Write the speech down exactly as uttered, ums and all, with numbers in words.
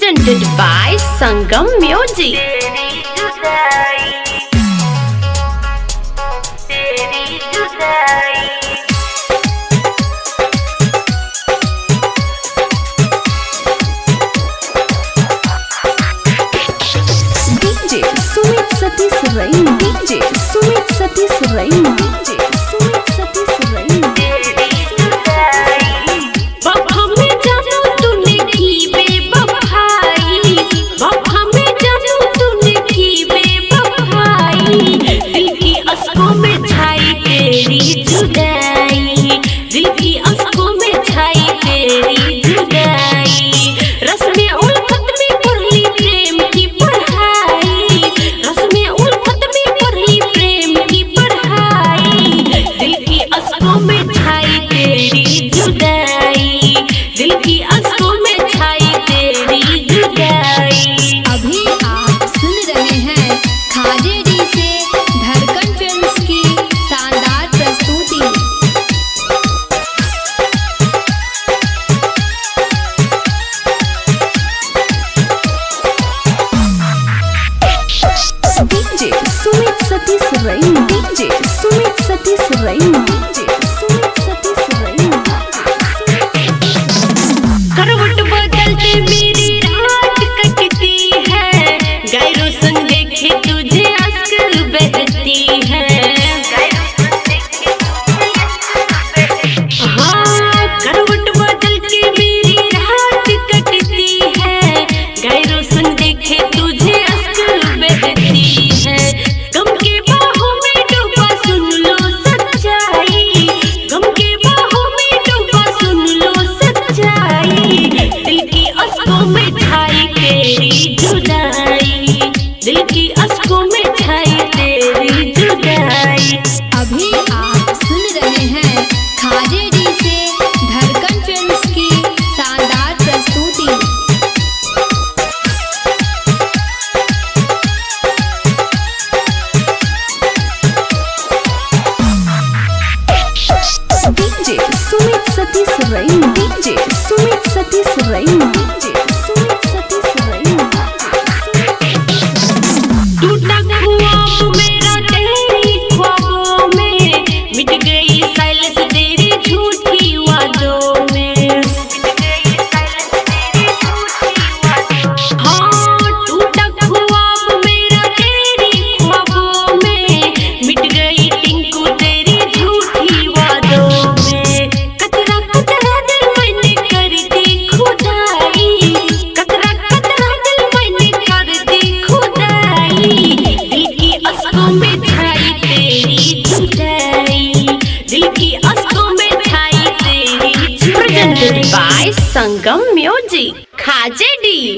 presented by Sangam Music. D J Sumit Satish Raina, D J Sumit Satish Raina, D J Sumit Satish Raina. Satish Raina, D J Sumit Satish Raina, D J Sumit Satish Raina. करवट बदलते मेरी रात कटती है, गैरों संग देखे तुझे आजकल बहती है। हाँ, करवट बदल के मेरी रात कटती है, गैरों संग देखे तुझे आजकल बहती है। गम के बाहों में डूबा सुन लो सच्चाई, गम के बाहों में डूबा सुन लो सच्चाई। दिल की अश्कों में छाई तेरी जुदाई, दिल की अश्कों में छाई तेरी जुदाई। अभी आप सुन रहे हैं खाजे डी से धड़कन फिल्म्स की शानदार प्रस्तुति। D J Sumit Satish Raina, D J Sumit Satish Raina, D J Sumit Satish Raina. टूटा ख्वाब मेरा तेरी ख्वाबों में, मिट गई साइलेंस तेरी झूठी वादों में। हाँ, टूटा ख्वाब मेरा तेरी ख्वाबों में, मिट गई टिंकू तेरी झूठी वादों में। कतरा कतरा दिल मैंने कर दी खुदाई, कतरा कतरा दिल मैंने कर दी खुदाई। दिल की अश्कों में छाई तेरी जुदाई, दिल की अश्कों में छाई तेरी जुदाई। Presented by Sangam Music. खाजे डी।